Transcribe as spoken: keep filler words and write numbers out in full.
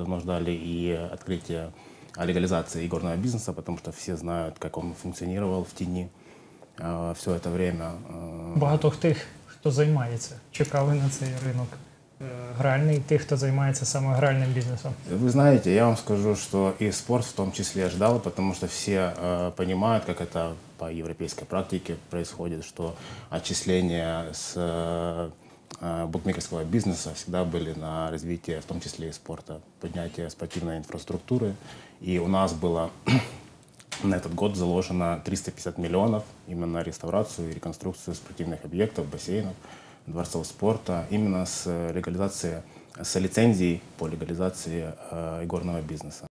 давно ждали и открытия легализации игорного бизнеса, потому что все знают, как он функционировал в тени э, все это время. Багато тих, хто займається, чекали на цей ринок е, гральний, тих, хто займається саме гральним бізнесом. Вы знаете, я вам скажу, что и спорт в том числе ждал, потому что все э, понимают, как это по европейской практике происходит, что отчисления с э, букмекерского бизнеса всегда были на развитие, в том числе и спорта, поднятие спортивной инфраструктуры. И у нас было на этот год заложено триста пятьдесят миллионов именно на реставрацию и реконструкцию спортивных объектов, бассейнов, дворцов спорта, именно с легализацией, с лицензией по легализации э, игорного бизнеса.